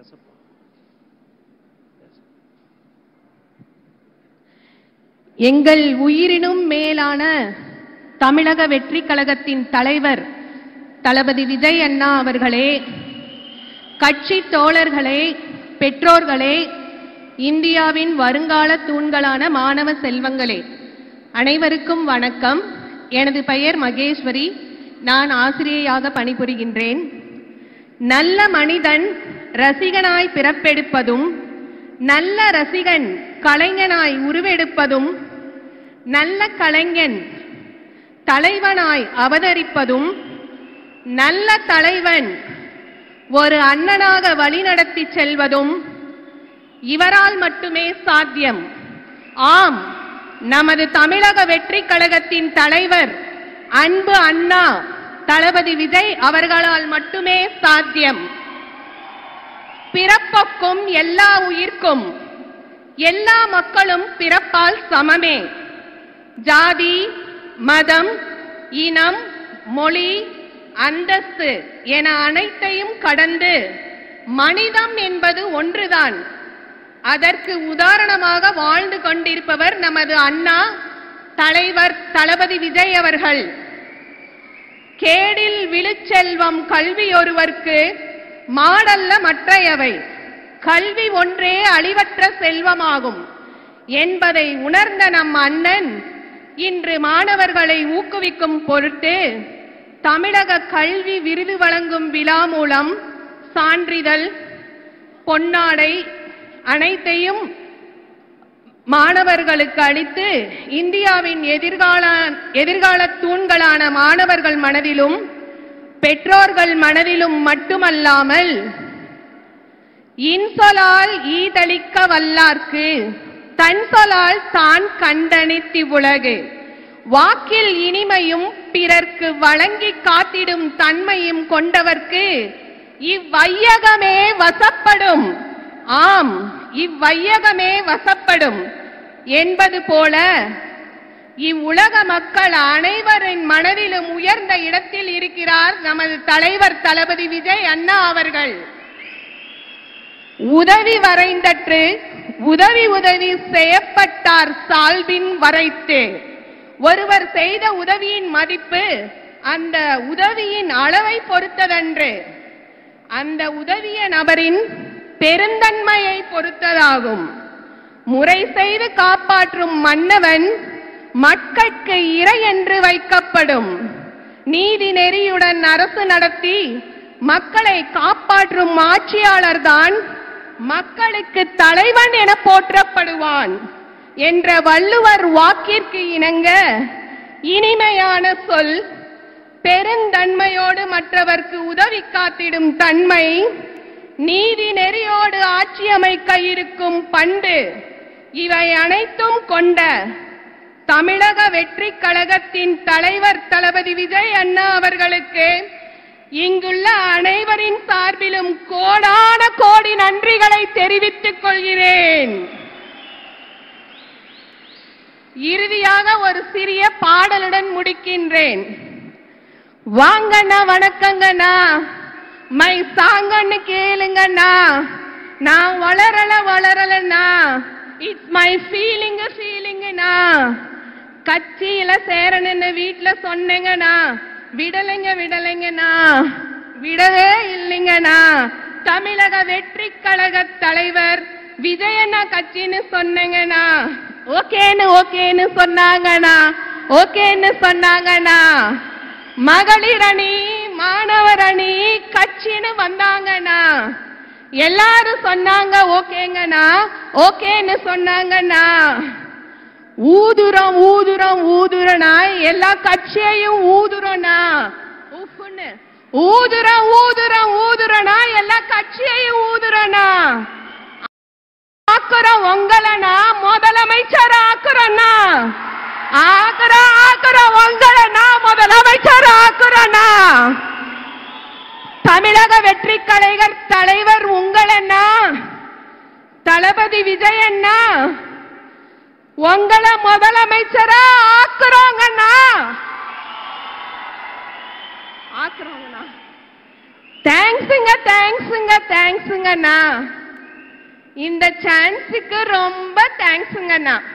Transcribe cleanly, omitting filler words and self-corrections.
எங்கள் உயிரினும் மேலான தமிழக வெற்றி கழகத்தின் தலைவர் தளபதி விஜய் அண்ணா அவர்களே, கட்சி தோழர்களே, பெற்றோர்களே, இந்தியாவின் வருங்கால தூண்களான மாணவ செல்வங்களே, அனைவருக்கும் வணக்கம். எனது பெயர் மகேஸ்வரி. நான் ஆசிரியையாக பணிபுரிகின்றேன். நல்ல மனிதன் ரசிகனாய் பிறப்பெடுப்பதும், நல்ல ரசிகன் கலைஞனாய் உருவெடுப்பதும், நல்ல கலைஞன் தலைவனாய் அவதரிப்பதும், நல்ல தலைவன் ஒரு அண்ணனாக வழிநடத்தி செல்வதும் இவரால் மட்டுமே சாத்தியம். ஆம், நமது தமிழக வெற்றி கழகத்தின் தலைவர் அன்பு அண்ணா தளபதி விஜய் அவர்களால் மட்டுமே சாத்தியம். பிறப்புக்கும் எல்லா உயிர்க்கும் எல்லா மக்களும் பிறப்பால் சமமே. ஜாதி, மதம், இனம், மொழி, அந்தஸ்து என அனைத்தையும் கடந்து மனிதம் என்பது ஒன்றுதான். அதற்கு உதாரணமாக வாழ்ந்து கொண்டிருப்பவர் நமது அண்ணா தலைவர் தளபதி விஜய் அவர்கள். கேடில் விழுச்செல்வம் கல்வி ஒருவர்க்கு மாடல்ல மற்றையவை, கல்வி ஒன்றே அழிவற்ற செல்வமாகும் என்பதை உணர்ந்த நம் அண்ணன் இன்று மாணவர்களை ஊக்குவிக்கும் பொருட்டு தமிழக கல்வி விருது வழங்கும் விழா மூலம் சான்றிதழ், பொன்னாடை அனைத்தையும் மாணவர்களுக்கு அளித்து இந்தியாவின் எதிர்கால தூண்களான மாணவர்கள் மனதிலும் பெற்றோர்கள் மனதிலும் மட்டுமல்லாமல் இன்சொலால் ஈதளிக்க வல்லார்க்கு தன் சொலால் தான் கண்டனித்தி உலகு, வாக்கில் இனிமையும் பிறர்க்கு வழங்கி காத்திடும் தன்மையும் கொண்டவர்க்கு இவ்வையகமே வசப்படும். ஆம், இவ்வையகமே வசப்படும் என்பது போல இவ்வுலக மக்கள் அனைவரின் மனதிலும் உயர்ந்த இடத்தில் இருக்கிறார் நமது தலைவர் தளபதி விஜய் அண்ணா அவர்கள். உதவி வரைந்தற்று உதவி உதவி செய்யப்பட்டார் சால்பின் வரைத்து. ஒருவர் செய்த உதவியின் மதிப்பு அந்த உதவியின் அளவை பொறுத்ததன்று, அந்த உதவிய நபரின் பெருந்தன்மையை பொறுத்ததாகும். முறை செய்து காப்பாற்றும் மன்னவன் மக்களுக்கு இறை என்று வைக்கப்படும். நீதி நெறியுடன் அரசு நடத்தி மக்களை காப்பாற்றும் ஆட்சியாளர்தான் மக்களுக்கு தலைவன் என போற்றப்படுவான் என்ற வள்ளுவர் வாக்கிற்கு இணங்க இனிமையான சொல், பெருந்தன்மையோடு மற்றவர்க்கு உதவி காத்திடும் தன்மை, நீதி நெறியோடு ஆட்சி அமைக்க இருக்கும் பண்பு, இவை அனைத்தும் கொண்ட தமிழக வெற்றி கழகத்தின் தலைவர் தளபதி விஜய் அண்ணா அவர்களுக்கு இங்குள்ள அனைவரின் சார்பிலும் கோடான கோடி நன்றிகளை தெரிவித்துக் கொள்கிறேன். இறுதியாக ஒரு சிறிய பாடலுடன் முடிக்கின்றேன். வாங்கண்ணா, வணக்கங்கண்ணா, மை சாங்கன்னு கேளுங்கண்ணா, நான் வளரலண்ணா, இட்ஸ் மை ஃபீலிங்குண்ணா, கட்சியில சேரணுன்னு வீட்டுல சொன்னேங்கண்ணா, விடலைங்கண்ணா, விடவே இல்லைங்கண்ணா, தமிழக வெற்றி கழக தலைவர் விஜயண்ணா கட்சின்னு சொன்னேங்கண்ணா, ஓகேன்னு சொன்னாங்கண்ணா, மகளிர் அணி, மாணவர் அணி கட்சின்னு வந்தாங்கண்ணா, எல்லாரும் சொன்னாங்க ஓகேன்னு சொன்னாங்கண்ணா. ஊதுறனா எல்லா கட்சியையும் ஊதுறனா, ஊதுறனா எல்லா கட்சியையும் ஊதுறனா, ஆக்குறோம் உங்களனா முதலமைச்சர் ஆக்குறனா, ஆக்குறோம் உங்களனா முதலமைச்சர் ஆக்குறனா. தமிழக வெற்றி கழக தலைவர் உங்களண்ணா தளபதி விஜய் அண்ணா, உங்களை முதலமைச்சரா ஆக்குறோங்கண்ணா. தேங்க்ஸுங்க தேங்க்ஸுங்க தேங்க்ஸுங்கண்ணா. இந்த சான்ஸுக்கு ரொம்ப தேங்க்ஸுங்கண்ணா.